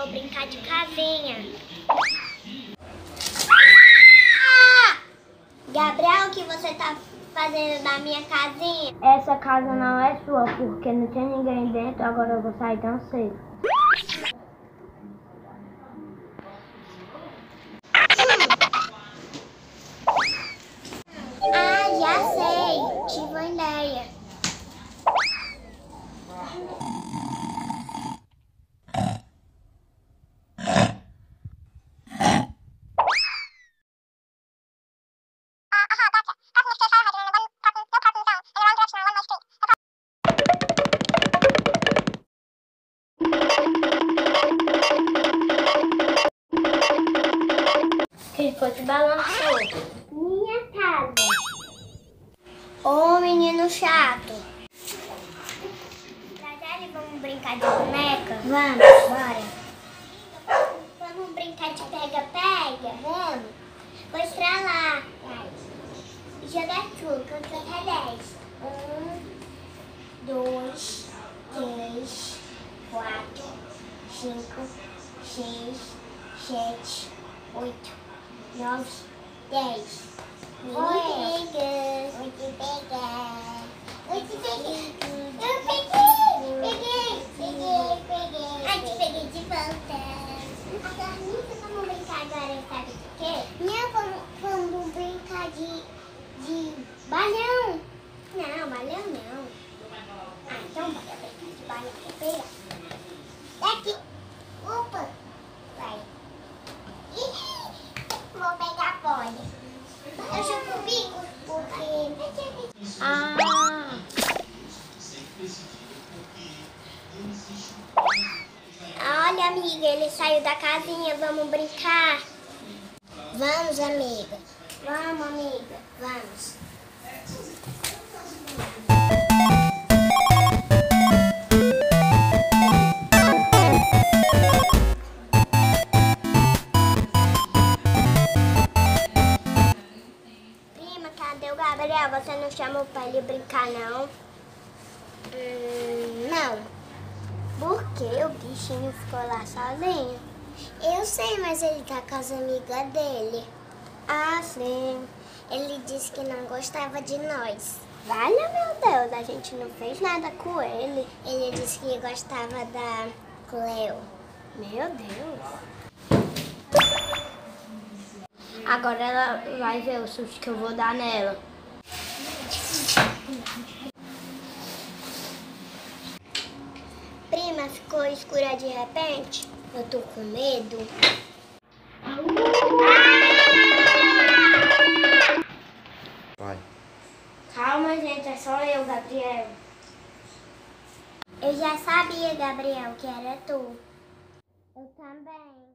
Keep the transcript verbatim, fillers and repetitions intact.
vou brincar de casinha. Gabriel, o que você tá fazendo na minha casinha? Essa casa não é sua, porque não tem ninguém dentro, agora eu vou sair tão cedo. Ah, já sei. Tive uma ideia. Que foi que balançou? Minha casa. Ô, menino chato. Tadele, vamos brincar de boneca? Vamos, bora. Vamos brincar de pega-pega? Vamos. Vou estralar. Joga tudo, conta até dez. Um, dois, três, quatro, cinco, seis, sete, oito, nove, dez. Oi, pega. Oi, pega. Oi, peguei. Eu peguei. Peguei. Peguei, peguei. Ai, te peguei de volta. Agora, vamos brincar agora, sabe de quê? Não, vamos, vamos brincar de, de balão. Não, balão não. Ah, então bora brincar de balão. Vou pegar. Daqui. Opa. Vai. Ih, vou pegar a bola. Eu chupo o bico porque... Ah, Olha, amiga, ele saiu da casinha. Vamos brincar? Vamos, amiga. Vamos, amiga. Vamos. Prima, cadê o Gabriel? Você não chamou pra ele brincar, não? Hum, não. Por quê? O bichinho ficou lá sozinho? Eu sei, mas ele tá com as amigas dele. Ah, sim. Ele disse que não gostava de nós. Vale, meu Deus, a gente não fez nada com ele. Ele disse que gostava da Cleo. Meu Deus. agora ela vai ver o susto que eu vou dar nela. Prima, ficou escura de repente? Eu tô com medo. Vai. Calma, gente, é só eu, Gabriel. Eu já sabia, Gabriel, que era tu. Eu também.